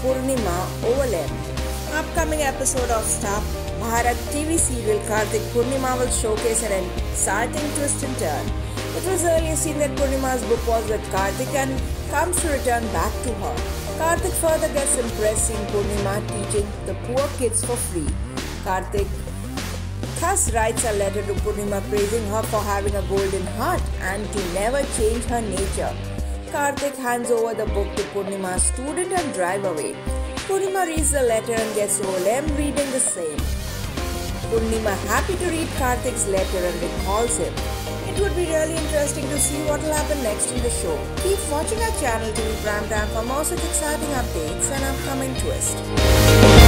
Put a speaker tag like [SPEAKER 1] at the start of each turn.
[SPEAKER 1] Purnima Overlap. Upcoming episode of Star Bharat TV serial Kartik Purnima will showcase an exciting twist and turn. It was earlier seen that Purnima's book was with Kartik and comes to return back to her. Kartik further gets impressed seeing Purnima teaching the poor kids for free. Kartik thus writes a letter to Purnima praising her for having a golden heart and to never change her nature. Kartik hands over the book to Purnima's student and drive away. Purnima reads the letter and gets overwhelmed reading the same. Purnima happy to read Kartik's letter and recalls him. It would be really interesting to see what will happen next in the show. Keep watching our channel TV Prime Time for more such exciting updates and upcoming twists.